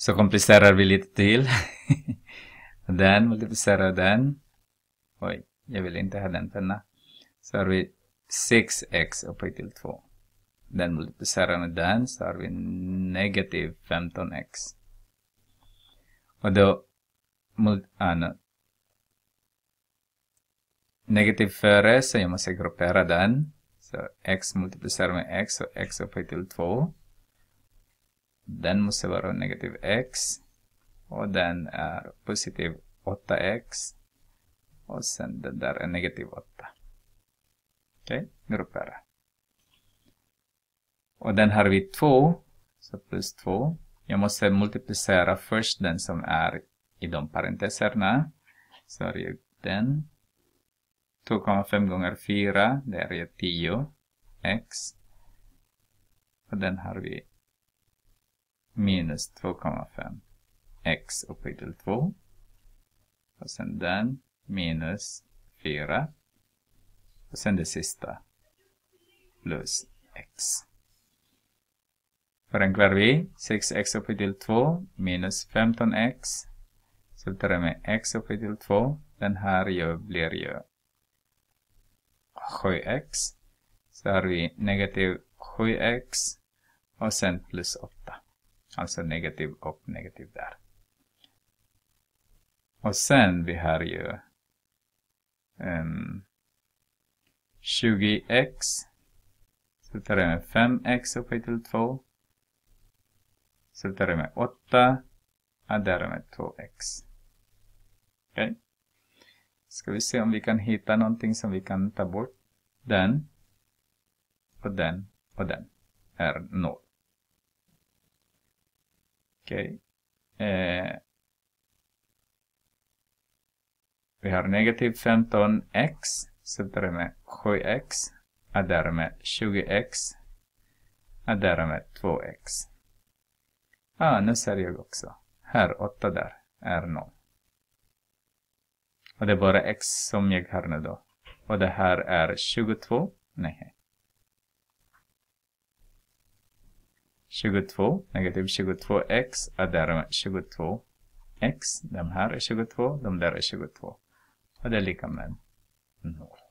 Så komplicerar vi lite till. Den multiplicerar den. Oj, jag vill inte ha den penna. Så har vi 6x upphöjt till 2. Den multiplicerar med den, så har vi negativ 15x. Och då negativ före, så jag måste gruppera den. Så x multiplicerar med x, och x upphöjt till 2. Den måste vara negativ x. Och den är positiv 8x. Och sen den där är negativ 8. Okej, gruppera. Och den har vi 2. Så plus 2. Jag måste multiplicera först den som är i de parenteserna. Så är ju den. 2,5 gånger 4. Det är ju 10x. Och den har vi minus 2,5 x upphöjt till 2. Och sen den minus 4. Och sen det sista plus x. Förenklar vi 6x upphöjt till 2 minus 15x. Så tar jag med x upphöjt till 2. Den här blir ju 7x. Så har vi negativ 7x. Och sen plus 8. Alltså negativ och negativ där. Och sen vi har ju 20x. Så tar jag med 5x upphöjt till 2. Så tar jag med 8. Och där med 2x. Okej. Ska vi se om vi kan hitta någonting som vi kan ta bort. Den. Och den. Och den. Är 0. Okej. Vi har negativ 15x. Så tar jag med 7x. Och där med 20x. Och där med 2x. Nu ser jag också. Här 8 där är 0. Och det är bara x som jag har nu då. Och det här är 22. Nej. 22. Negativ 22x. Och där är 22x. De här är 22. De där är 22. Och det är lika med 0.